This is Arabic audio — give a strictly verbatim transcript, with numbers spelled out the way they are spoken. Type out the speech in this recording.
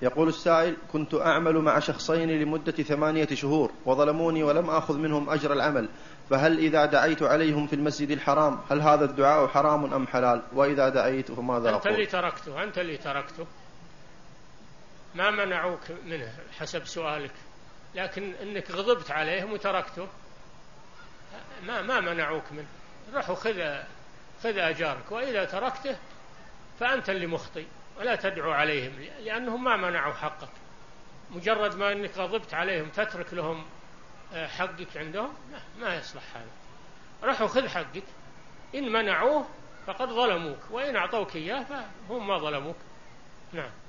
يقول السائل: كنت أعمل مع شخصين لمدة ثمانية شهور وظلموني ولم آخذ منهم أجر العمل، فهل إذا دعيت عليهم في المسجد الحرام هل هذا الدعاء حرام أم حلال؟ وإذا دعيت فماذا أقول؟ أنت اللي تركته أنت اللي تركته ما منعوك منه حسب سؤالك، لكن إنك غضبت عليهم وتركته ما ما منعوك منه. روح وخذ خذ أجارك، وإذا تركته فأنت اللي مخطئ، ولا تدعو عليهم لأنهم ما منعوا حقك. مجرد ما أنك غضبت عليهم تترك لهم حقك عندهم ما يصلح هذا. روح وخذ حقك، إن منعوه فقد ظلموك، وإن أعطوك إياه فهم ما ظلموك. نعم.